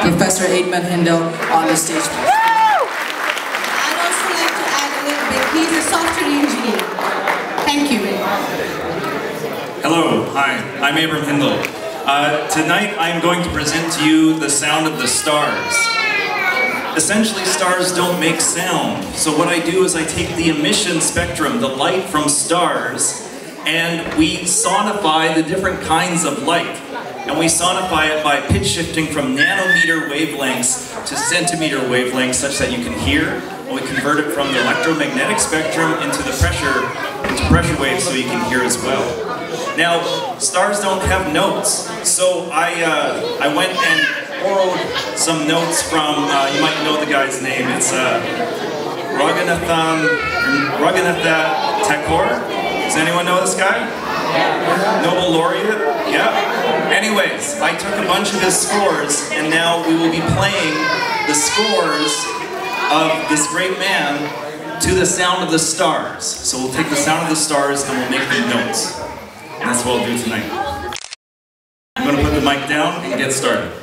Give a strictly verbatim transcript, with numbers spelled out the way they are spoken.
Professor Abram Hindle on the stage. I'd also like to add a little bit. He's a software engineer. Thank you very much. Hello, hi, I'm Abram Hindle. Uh, tonight I'm going to present to you the sound of the stars. Essentially, stars don't make sound. So what I do is I take the emission spectrum, the light from stars, and we sonify the different kinds of light. And we sonify it by pitch shifting from nanometer wavelengths to centimeter wavelengths such that you can hear. And we convert it from the electromagnetic spectrum into the pressure, into pressure waves so you can hear as well. Now, stars don't have notes. So I, uh, I went and borrowed some notes from, uh, you might know the guy's name, it's uh, Rabindranath Tagore. Does anyone know this guy? Nobel laureate? Yeah. Anyways, I took a bunch of his scores, and now we will be playing the scores of this great man to the sound of the stars. So we'll take the sound of the stars and we'll make them notes. And that's what I'll do tonight. I'm going to put the mic down and get started.